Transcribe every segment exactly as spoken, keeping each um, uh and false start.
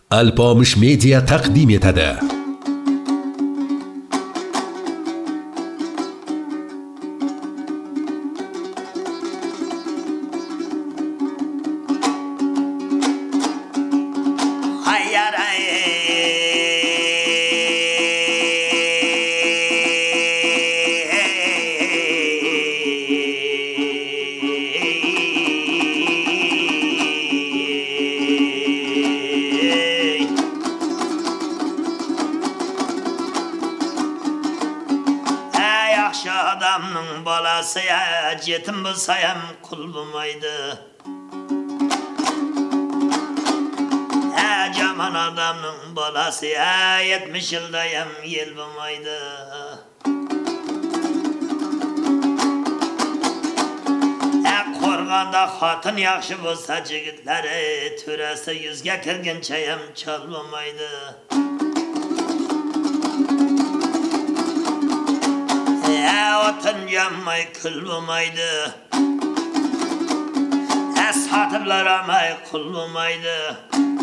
Alpomish Media taqdim etadi. Adamның balası ya, yetim bulsayam kul bulmaydı. Ya caman adamның balası ya, yetmiş yıldayam yel bulmaydı. Ya korganda hatın yaxşı bulsa jigitleri, töresi yüzge kirginçeyam çal bulmaydı. Ya otun yanmay kül bulmaydı. Ya satıblar amay kul bulmaydı.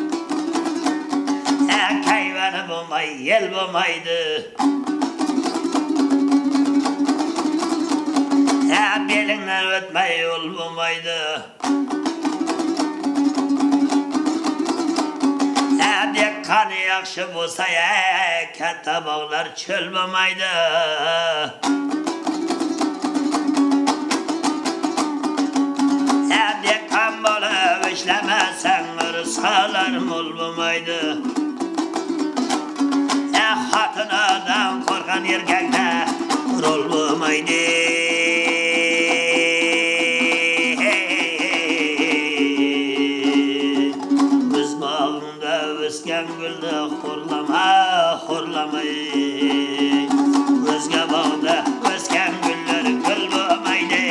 Ya kayvanı bulmay yel bulmaydı. Ya belinden ötmey yol bulmaydı. Ya bir kanı yakşı bulsa ya katta bağlar çöl bulmaydı. Ya bir kan bolu işlemezsen ırsalar mol bulmaydı. Ya hatınadan korkan erkekte rol bulmaydı. Biz bağında ösken gülde horlama horlamayı. Özge bağda ösken güller gül bulmaydı.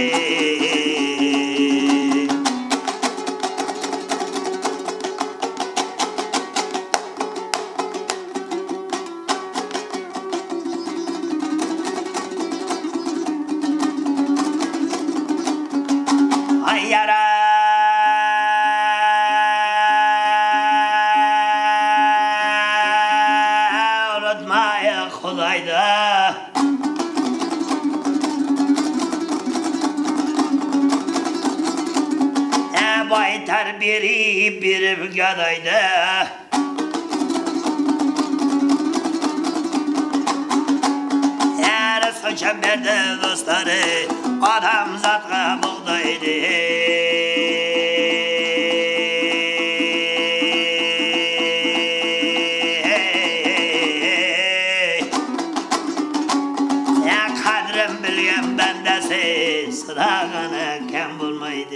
Baytar biri biri gadaydı. Yar saçam verdi dostları, adam zatka buğdaydı. Ya kadrim bilgen bendesi, sırağına kem bulmaydı.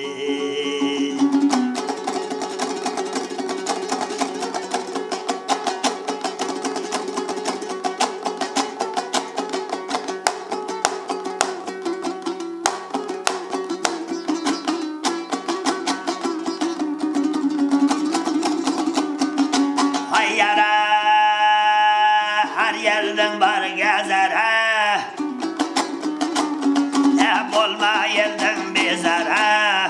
Her yerden var gezer ha. Ya bulma yerden bezer ha.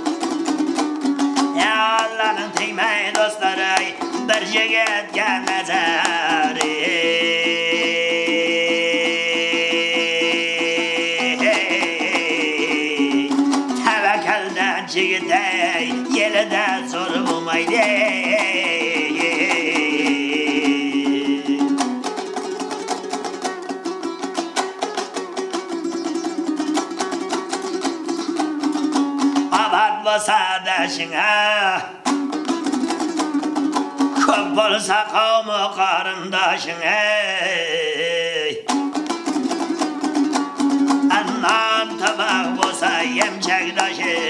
Ya Allah'ın teymey dostları bir jigit gelmezler. Tevekkelden jigite yelide zor bulmaydı. Olsa deşine, köp olsa kavmi karındaşına. Annan tabak olsa yemçekdaşı.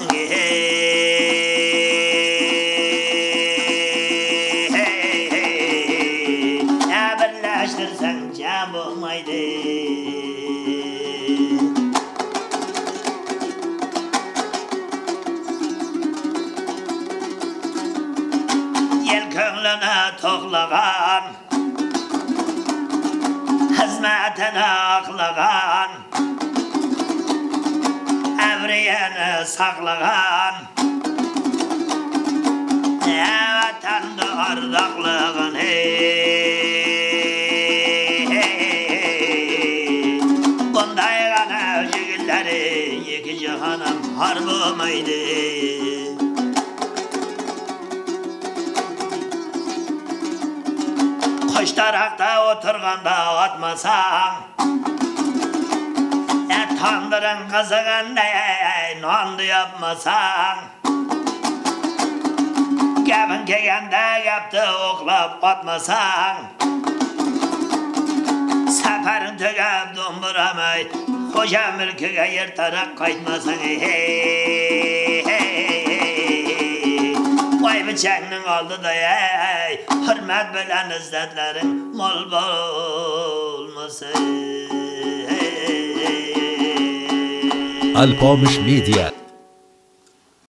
Ya birleştirsen cem olmaydı. Könlüne toklağan, hizmetine aklağan, evriyeni saklağan. Vatan ardaqlığın hey, hey. Bunday gana jigilleri iki cihanım har bo'lmaydi. Qo'sh tarafda o'tirganda otmasang, tandirin qizig'anday nonni yapmasang, gapin kelganda gapni o'qlab qotmasang, safarin tugab do'mbiramay xo'ja mulkiga ertaroq qaytmasang, hey, hey. Voy bichangning oldida ey, hurmat bilan izzatlaring mol bo'lmasin. Alpomish Media